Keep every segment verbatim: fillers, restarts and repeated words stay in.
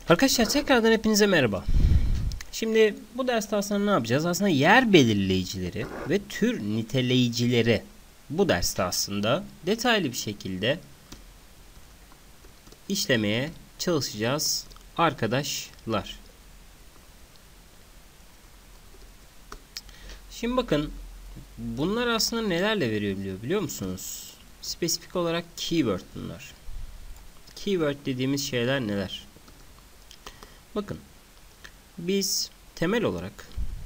Arkadaşlar tekrardan hepinize merhaba. Şimdi bu derste aslında ne yapacağız? Aslında yer belirleyicileri ve tür niteleyicileri bu derste aslında detaylı bir şekilde işlemeye çalışacağız arkadaşlar. Şimdi bakın bunlar aslında nelerle veriliyor biliyor musunuz? Spesifik olarak keyword bunlar. Keyword dediğimiz şeyler neler? Bakın biz temel olarak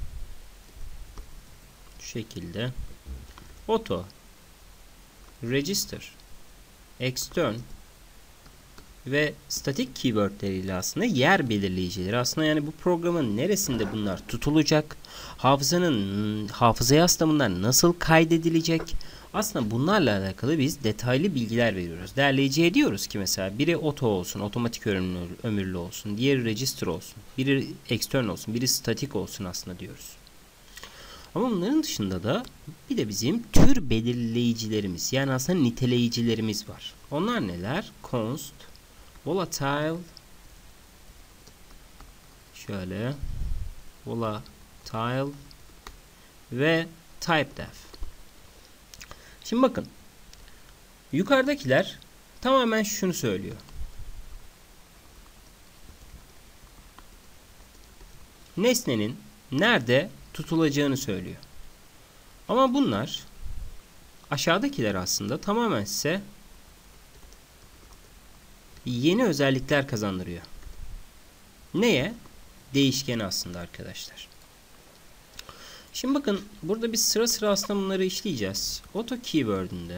şu şekilde auto, register, extern ve statik keywordleriyle aslında yer belirleyicileri aslında, yani bu programın neresinde bunlar tutulacak, hafızanın hafızaya aslında bunlar nasıl kaydedilecek, aslında bunlarla alakalı biz detaylı bilgiler veriyoruz. Derleyiciye diyoruz ki mesela biri auto olsun, otomatik ömürlü, ömürlü olsun, diğeri register olsun, biri extern olsun, biri statik olsun aslında diyoruz. Ama bunların dışında da bir de bizim tür belirleyicilerimiz, yani aslında niteleyicilerimiz var. Onlar neler? Const, volatile, şöyle volatile ve typedef. Şimdi bakın yukarıdakiler tamamen şunu söylüyor. Nesnenin nerede tutulacağını söylüyor. Ama bunlar aşağıdakiler aslında tamamen size yeni özellikler kazandırıyor. Neye? Değişken aslında arkadaşlar. Şimdi bakın burada biz sıra sıra aslında bunları işleyeceğiz. Auto keyword'ünde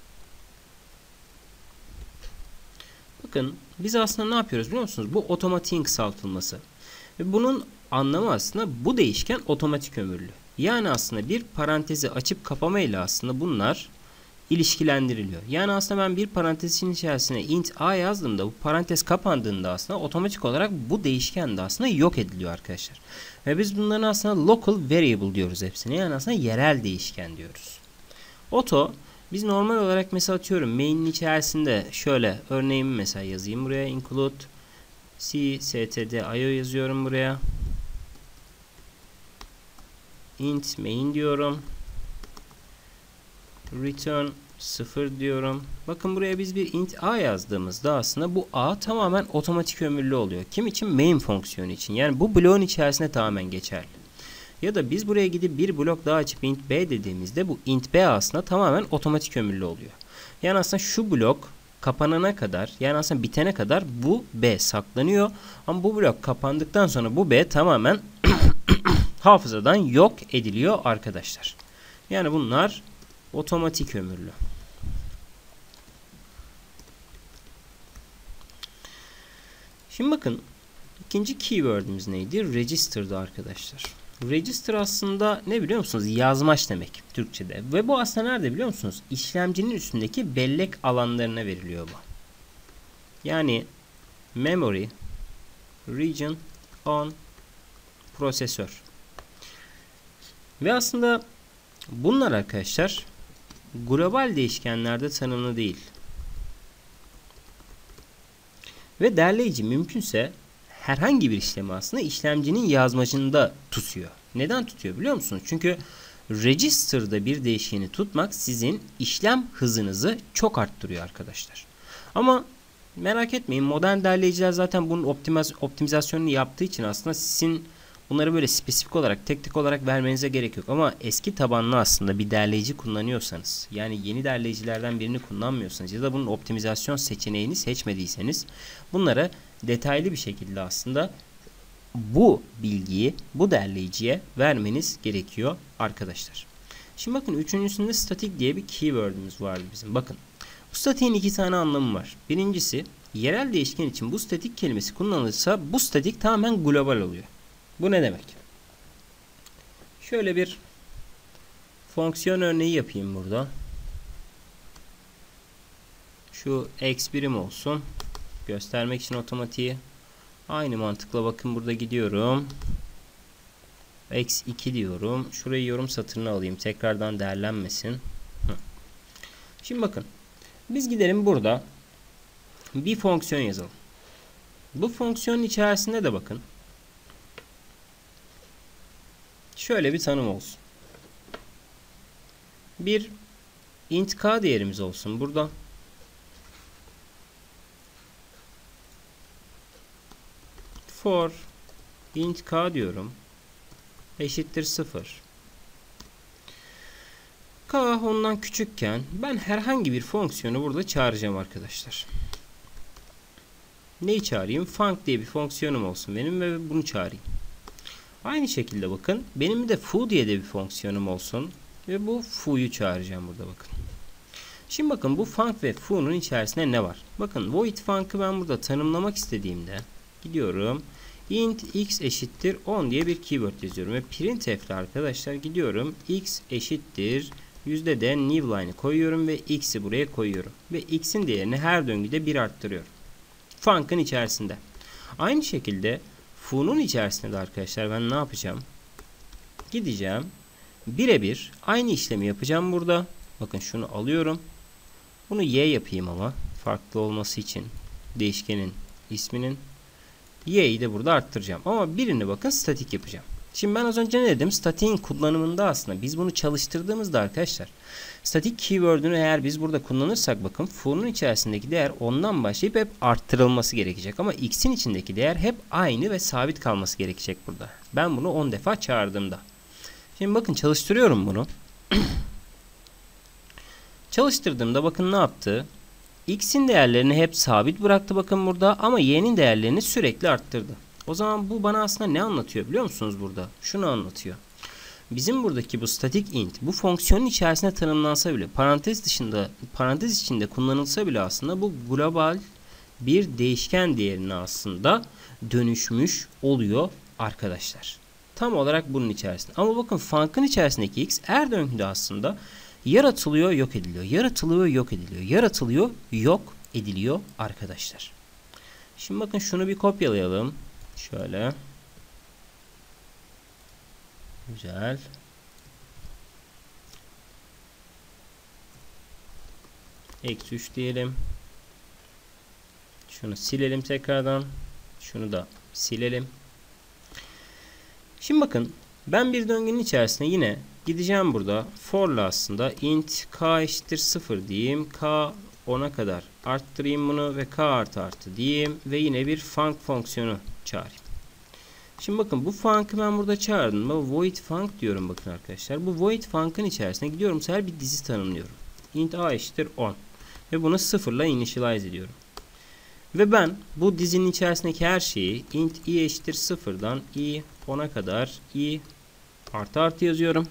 bakın biz aslında ne yapıyoruz biliyor musunuz? Bu otomatiğin kısaltılması. Ve bunun anlamı aslında bu değişken otomatik ömürlü. Yani aslında bir parantezi açıp kapama ile aslında bunlar ilişkilendiriliyor. Yani aslında ben bir parantezin içerisine int a yazdığımda bu parantez kapandığında aslında otomatik olarak bu değişken de aslında yok ediliyor arkadaşlar. Ve biz bunların aslında local variable diyoruz hepsine. Yani aslında yerel değişken diyoruz. Auto biz normal olarak mesela atıyorum main'in içerisinde şöyle örneğimi mesela yazayım buraya, include c std io yazıyorum buraya. Int main diyorum. Return sıfır diyorum. Bakın buraya biz bir int a yazdığımızda aslında bu a tamamen otomatik ömürlü oluyor. Kim için? Main fonksiyonu için. Yani bu bloğun içerisinde tamamen geçerli. Ya da biz buraya gidip bir blok daha açıp int b dediğimizde bu int b aslında tamamen otomatik ömürlü oluyor. Yani aslında şu blok kapanana kadar, yani aslında bitene kadar bu b saklanıyor. Ama bu blok kapandıktan sonra bu b tamamen hafızadan yok ediliyor arkadaşlar. Yani bunlar otomatik ömürlü. Şimdi bakın ikinci keyword'ümüz neydi? Register'dı arkadaşlar. Register aslında ne biliyor musunuz? Yazmaç demek Türkçe'de. Ve bu aslında nerede biliyor musunuz? İşlemcinin üstündeki bellek alanlarına veriliyor bu. Yani memory, region, on, prosesör. Ve aslında bunlar arkadaşlar global değişkenlerde tanımlı değil. Ve derleyici mümkünse herhangi bir işlemi aslında işlemcinin yazmacında tutuyor. Neden tutuyor biliyor musunuz? Çünkü register'da bir değişkeni tutmak sizin işlem hızınızı çok arttırıyor arkadaşlar. Ama merak etmeyin, modern derleyiciler zaten bunun optimiz optimizasyonunu yaptığı için aslında sizin bunları böyle spesifik olarak, tek tek olarak vermenize gerek yok. Ama eski tabanlı aslında bir derleyici kullanıyorsanız, yani yeni derleyicilerden birini kullanmıyorsanız ya da bunun optimizasyon seçeneğini seçmediyseniz bunlara detaylı bir şekilde aslında bu bilgiyi bu derleyiciye vermeniz gerekiyor arkadaşlar. Şimdi bakın üçüncüsünde statik diye bir keyword'ümüz vardı bizim. Bakın bu statiğin iki tane anlamı var. Birincisi yerel değişken için bu statik kelimesi kullanılırsa bu statik tamamen global oluyor. Bu ne demek? Şöyle bir fonksiyon örneği yapayım burada. Şu x birim olsun. Göstermek için otomatiği. Aynı mantıkla bakın burada gidiyorum. x iki diyorum. Şurayı yorum satırına alayım. Tekrardan değerlenmesin. Şimdi bakın. Biz gidelim burada bir fonksiyon yazalım. Bu fonksiyonun içerisinde de bakın şöyle bir tanım olsun. Bir int k değerimiz olsun burada. For int k diyorum. Eşittir sıfır. K ondan küçükken ben herhangi bir fonksiyonu burada çağıracağım arkadaşlar. Neyi çağırayım? Func diye bir fonksiyonum olsun benim ve bunu çağırayım. Aynı şekilde bakın benim de foo diye de bir fonksiyonum olsun ve bu foo'yu çağıracağım burada bakın. Şimdi bakın bu func ve foo'nun içerisinde ne var? Bakın void func'ı ben burada tanımlamak istediğimde gidiyorum. Int x eşittir on diye bir keyword yazıyorum ve printf ile arkadaşlar gidiyorum. X eşittir yüzde de new line'ı koyuyorum ve x'i buraya koyuyorum. Ve x'in değerini her döngüde bir arttırıyorum. Func'ın içerisinde. Aynı şekilde foo'nun içerisinde de arkadaşlar ben ne yapacağım? Gideceğim. Birebir aynı işlemi yapacağım burada. Bakın şunu alıyorum. Bunu y yapayım ama farklı olması için değişkenin isminin y'yi de burada arttıracağım. Ama birini bakın statik yapacağım. Şimdi ben az önce ne dedim? Statik'in kullanımında aslında biz bunu çalıştırdığımızda arkadaşlar statik keyword'ünü eğer biz burada kullanırsak bakın foo'nun içerisindeki değer ondan başlayıp hep arttırılması gerekecek. Ama x'in içindeki değer hep aynı ve sabit kalması gerekecek burada. Ben bunu on defa çağırdığımda. Şimdi bakın çalıştırıyorum bunu. Çalıştırdığımda bakın ne yaptı? X'in değerlerini hep sabit bıraktı bakın burada ama y'nin değerlerini sürekli arttırdı. O zaman bu bana aslında ne anlatıyor biliyor musunuz burada? Şunu anlatıyor. Bizim buradaki bu static int bu fonksiyonun içerisinde tanımlansa bile parantez dışında parantez içinde kullanılsa bile aslında bu global bir değişken değerine aslında dönüşmüş oluyor arkadaşlar. Tam olarak bunun içerisinde. Ama bakın func'ın içerisindeki x her döngüde aslında yaratılıyor, yok ediliyor. Yaratılıyor, yok ediliyor. Yaratılıyor, yok ediliyor arkadaşlar. Şimdi bakın şunu bir kopyalayalım. Şöyle. Güzel. Eksi üç diyelim. Şunu silelim tekrardan. Şunu da silelim. Şimdi bakın ben bir döngünün içerisinde yine gideceğim burada for'la aslında int k eşittir sıfır diyeyim. K ona kadar arttırayım bunu ve k artı artı diyeyim ve yine bir func fonksiyonu çağırayım. Şimdi bakın bu func'ı ben burada çağırdım. Bu void func diyorum bakın arkadaşlar. Bu void func'ın içerisine gidiyorum. Her bir dizi tanımlıyorum. Int a eşittir on. Ve bunu sıfırla initialize ediyorum. Ve ben bu dizinin içerisindeki her şeyi int i eşittir sıfırdan i ona kadar i artı artı yazıyorum.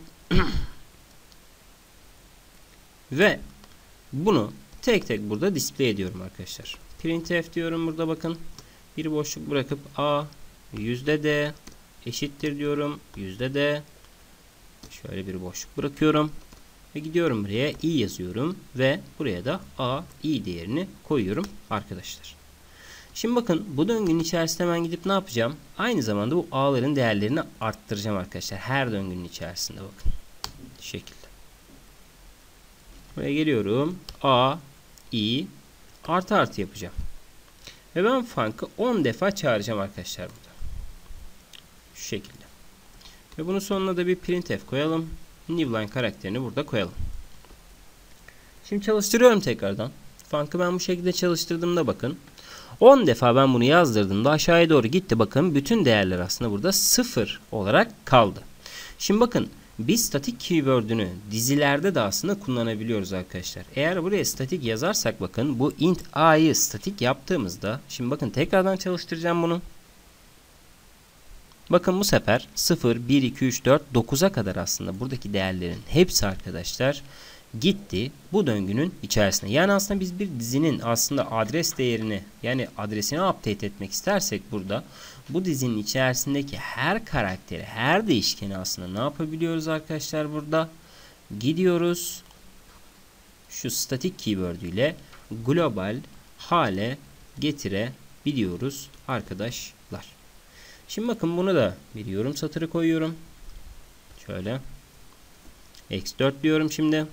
Ve bunu tek tek burada display ediyorum arkadaşlar. Printf diyorum burada bakın. Bir boşluk bırakıp a yüzde d eşittir diyorum. Yüzde d şöyle bir boşluk bırakıyorum. Ve gidiyorum buraya i yazıyorum. Ve buraya da a i değerini koyuyorum arkadaşlar. Şimdi bakın bu döngünün içerisinde ben gidip ne yapacağım? Aynı zamanda bu a'ların değerlerini arttıracağım arkadaşlar. Her döngünün içerisinde bakın. Bu şekilde. Buraya geliyorum. A, i artı artı yapacağım. Ve ben func'ı on defa çağıracağım arkadaşlar burada. Şu şekilde. Ve bunun sonuna da bir printf koyalım. Newline karakterini burada koyalım. Şimdi çalıştırıyorum tekrardan. Func'ı ben bu şekilde çalıştırdığımda bakın. on defa ben bunu yazdırdığımda aşağıya doğru gitti. Bakın bütün değerler aslında burada sıfır olarak kaldı. Şimdi bakın biz statik keyword'ünü dizilerde de aslında kullanabiliyoruz arkadaşlar. Eğer buraya statik yazarsak bakın bu int a'yı statik yaptığımızda şimdi bakın tekrardan çalıştıracağım bunu. Bakın bu sefer sıfır, bir, iki, üç, dört, dokuza kadar aslında buradaki değerlerin hepsi arkadaşlar gitti bu döngünün içerisine. Yani aslında biz bir dizinin aslında adres değerini yani adresini update etmek istersek burada bu dizinin içerisindeki her karakteri, her değişkeni aslında ne yapabiliyoruz arkadaşlar burada? Gidiyoruz şu statik keyword ile global hale getirebiliyoruz arkadaşlar. Şimdi bakın bunu da bir yorum satırı koyuyorum. Şöyle. eksi dört diyorum şimdi.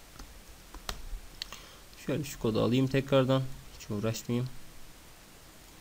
Şöyle şu kodu alayım tekrardan. Hiç uğraşmayayım.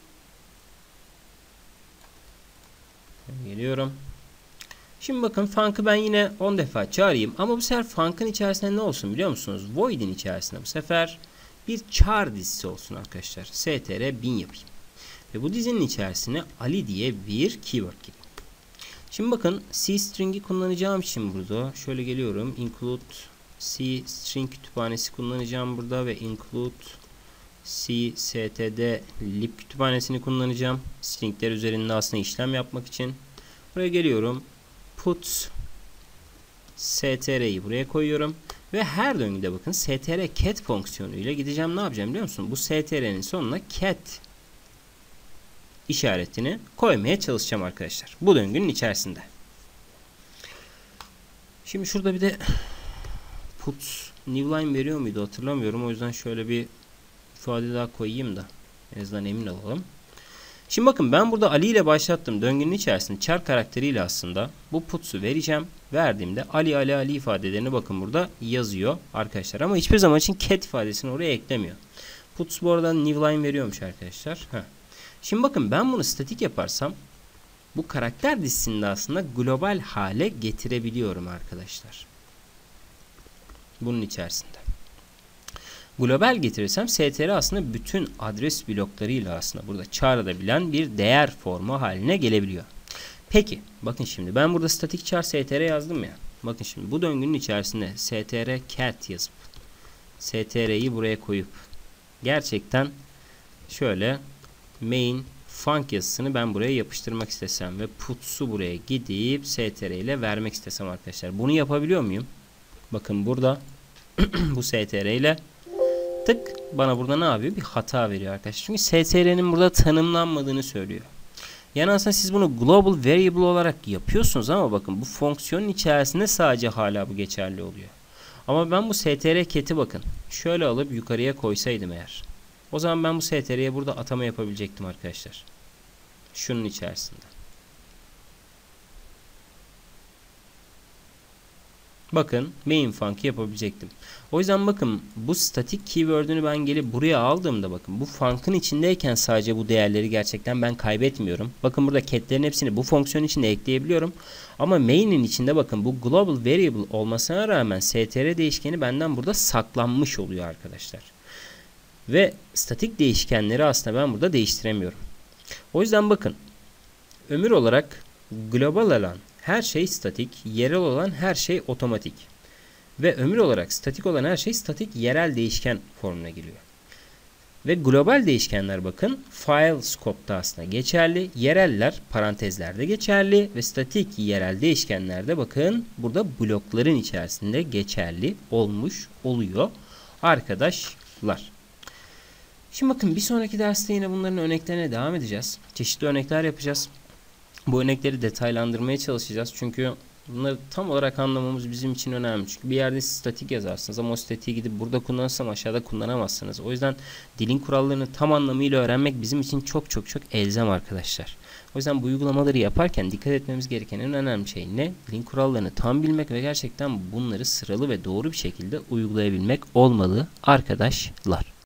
Şöyle geliyorum. Şimdi bakın func'ı ben yine on defa çağırayım ama bu sefer func'ın içerisinde ne olsun biliyor musunuz? Void'in içerisinde bu sefer bir çağrı dizisi olsun arkadaşlar. str bin yapayım. Ve bu dizinin içerisine Ali diye bir keyword gireyim. Şimdi bakın C string'i kullanacağım için burada şöyle geliyorum. Include C string kütüphanesi kullanacağım burada ve include C std lib kütüphanesini kullanacağım. Stringler üzerinde aslında işlem yapmak için. Buraya geliyorum. Put str'yi buraya koyuyorum. Ve her döngüde bakın str cat fonksiyonu ile gideceğim. Ne yapacağım biliyor musun? Bu str'nin sonuna cat işaretini koymaya çalışacağım arkadaşlar. Bu döngünün içerisinde. Şimdi şurada bir de put new line veriyor muydu hatırlamıyorum. O yüzden şöyle bir ifade daha koyayım da en azından emin olalım. Şimdi bakın ben burada Ali ile başlattım. Döngünün içerisinde char karakteriyle aslında bu puts'u vereceğim. Verdiğimde Ali Ali Ali ifadelerini bakın burada yazıyor arkadaşlar. Ama hiçbir zaman için cat ifadesini oraya eklemiyor. Puts bu arada new line veriyormuş arkadaşlar. Heh. Şimdi bakın ben bunu statik yaparsam bu karakter dizisini de aslında global hale getirebiliyorum arkadaşlar. Bunun içerisinde. Global getirirsem str aslında bütün adres bloklarıyla aslında burada çağrılabilen bir değer formu haline gelebiliyor. Peki bakın şimdi ben burada statik char str yazdım ya. Bakın şimdi bu döngünün içerisinde str cat yazıp str'yi buraya koyup gerçekten şöyle main func yazısını ben buraya yapıştırmak istesem ve puts'u buraya gidip str ile vermek istesem arkadaşlar. Bunu yapabiliyor muyum? Bakın burada bu str ile tık bana burada ne yapıyor? Bir hata veriyor arkadaşlar. Çünkü str'nin burada tanımlanmadığını söylüyor. Yani aslında siz bunu global variable olarak yapıyorsunuz ama bakın bu fonksiyonun içerisinde sadece hala bu geçerli oluyor. Ama ben bu str cat'i bakın şöyle alıp yukarıya koysaydım eğer. O zaman ben bu str'ye burada atama yapabilecektim arkadaşlar. Şunun içerisinde. Bakın main func yapabilecektim. O yüzden bakın bu statik keyword'ünü ben gelip buraya aldığımda bakın bu func'ın içindeyken sadece bu değerleri gerçekten ben kaybetmiyorum. Bakın burada cat'lerin hepsini bu fonksiyon içinde ekleyebiliyorum. Ama main'in içinde bakın bu global variable olmasına rağmen str değişkeni benden burada saklanmış oluyor arkadaşlar. Ve statik değişkenleri aslında ben burada değiştiremiyorum. O yüzden bakın ömür olarak global olan her şey statik, yerel olan her şey otomatik. Ve ömür olarak statik olan her şey statik yerel değişken formuna giriyor. Ve global değişkenler bakın file scope'da aslında geçerli, yereller parantezlerde geçerli ve statik yerel değişkenler de bakın burada blokların içerisinde geçerli olmuş oluyor arkadaşlar. Şimdi bakın bir sonraki derste yine bunların örneklerine devam edeceğiz. Çeşitli örnekler yapacağız. Bu örnekleri detaylandırmaya çalışacağız. Çünkü bunları tam olarak anlamamız bizim için önemli. Çünkü bir yerde siz statik yazarsınız ama o statiği gidip burada kullanırsam aşağıda kullanamazsınız. O yüzden dilin kurallarını tam anlamıyla öğrenmek bizim için çok çok çok elzem arkadaşlar. O yüzden bu uygulamaları yaparken dikkat etmemiz gereken en önemli şey ne? Dilin kurallarını tam bilmek ve gerçekten bunları sıralı ve doğru bir şekilde uygulayabilmek olmalı arkadaşlar.